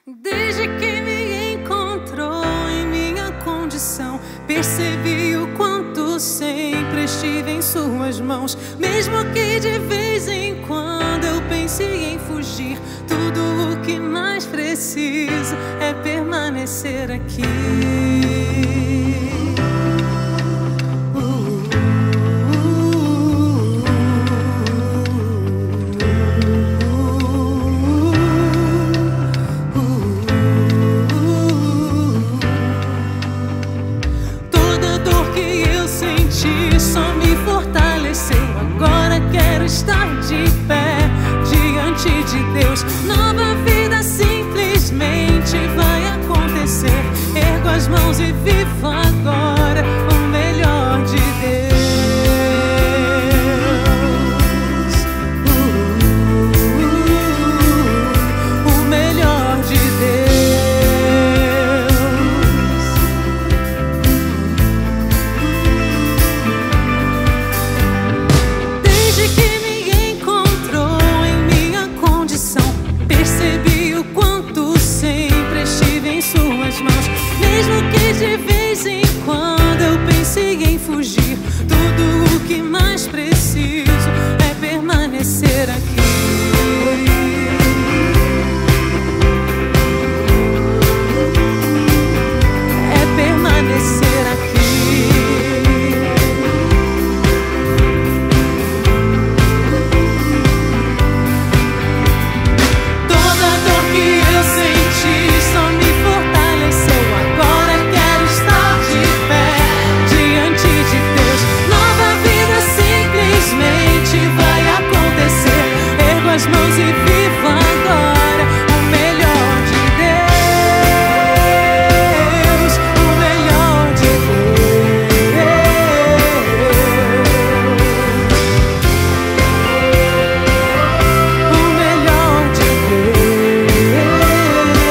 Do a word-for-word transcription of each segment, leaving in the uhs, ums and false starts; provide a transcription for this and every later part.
Desde que me encontrou em minha condição, percebi o quanto sempre estive em suas mãos. Mesmo que de vez em quando eu pense em fugir, tudo o que mais preciso é permanecer aqui. Só me fortaleceu, agora quero estar de pé diante de Deus. Nova vida simplesmente vai acontecer. Ergo as mãos e vivo agora o melhor de Deus. uh, uh, uh, O melhor de Deus. Mesmo que de vez em quando eu pense em fugir, tudo o que mais preciso é permanecer aqui. É permanecer aqui. Toda dor que eu senti só me fortaleceu. As mãos e vivo agora o melhor de Deus, o melhor de Deus, o melhor de Deus.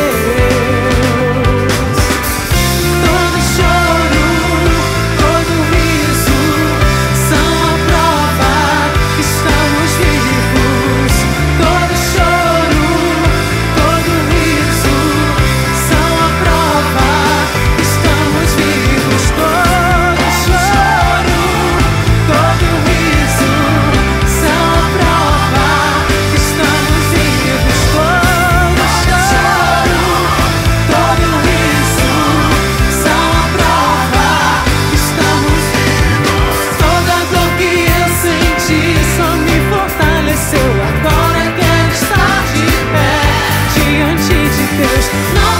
Todo choro, todo riso são a prova que estamos vivos. Todo choro, todo riso são a prova que estamos vivos. Todo choro, todo riso são a prova que estamos vivos. Todo choro, todo riso são a prova que estamos vivos. Toda dor que eu senti só me fortaleceu. Agora quero estar de pé diante de Deus. Não